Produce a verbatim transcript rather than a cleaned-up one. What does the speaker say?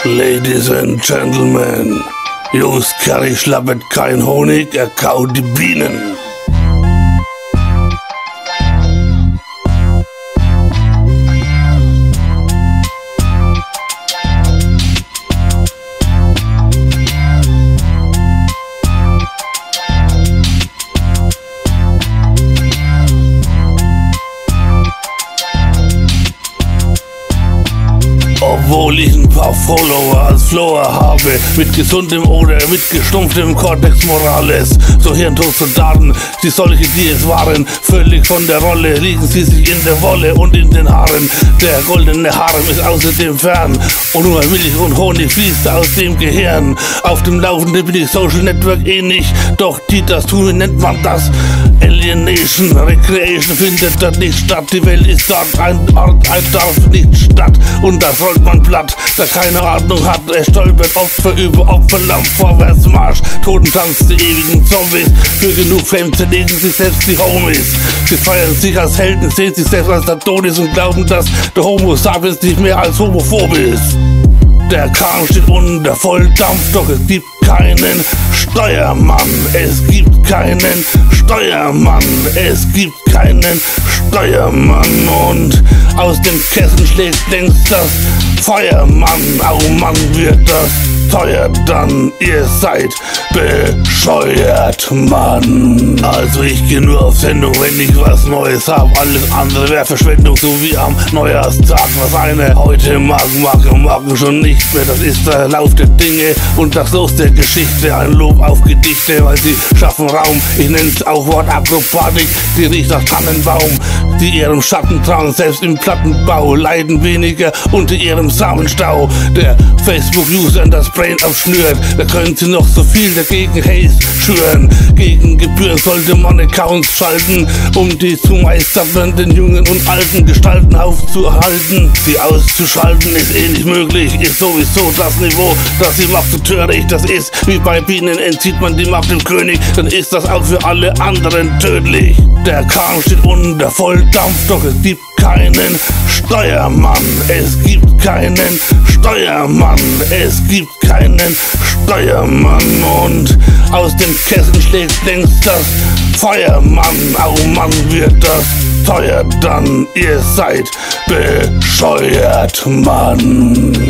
Ladies and Gentlemen, Jus Curry schlappert kein Honig, er kaut die Bienen. Obwohl ich ein paar Follower als Flower habe, mit gesundem oder mit gestumpftem Cortex Morales, so Hirntod-Soldaten, die solche, die es waren, völlig von der Rolle, liegen sie sich in der Wolle und in den Haaren. Der goldene Harem ist außerdem fern und nur Milch und Honig fließt aus dem Gehirn. Auf dem Laufenden bin ich Social Network eh nicht, doch die das tun, nennt man das Alienation. Recreation findet dort nicht statt, die Welt ist dort ein Ort, ein Dorf, nicht Stadt, und das rollt man platt, der keine Ahnung hat. Er stolpert Opfer über Opferlamm, Vorwärtsmarsch, Totentanz die ewigen Zombies. Für genug Fame zerlegen sich selbst die Homies. Sie feiern sich als Helden, sehen sich selbst als Adonis und glauben, dass der Homo sapiens nicht mehr als homophob ist. Der Kran steht unter Volldampf, doch es gibt keinen Steuermann. Es gibt keinen Steuermann. Es gibt keinen Steuermann. Und aus dem Kessel schlägt längst das Feuermann. Oh Mann, wird das teuer dann, ihr seid bescheuert, Mann. Also ich geh nur auf Sendung, wenn ich was Neues hab. Alles andere wäre Verschwendung, so wie am Neujahrstag. Was eine heute mag, mag und morgen schon nicht mehr. Das ist der Lauf der Dinge und das Los der Geschichte. Ein Lob auf Gedichte, weil sie schaffen Raum. Ich nenn's auch Wortakrobatik, die riecht nach Tannenbaum. Die ihrem Schatten trauen, selbst im Plattenbau, leiden weniger unter ihrem Samenstau. Der Facebook-User das Brain aufschnürt, da können sie noch so viel dagegen Haze schüren. Gegen Gebühren sollte man Accounts schalten, um die zu meisternden jungen und alten Gestalten aufzuhalten. Sie auszuschalten ist eh nicht möglich, ist sowieso das Niveau, das sie macht so töricht. Das ist wie bei Bienen, entzieht man die Macht dem König, dann ist das auch für alle anderen tödlich. Der Kran steht unter Volldampf, doch es gibt keinen Steuermann. Es gibt keinen Steuermann. Es gibt keinen Steuermann. Und aus dem Kessel schlägt längst das Feuermann. Oh Mann, wird das teuer dann, ihr seid bescheuert, Mann.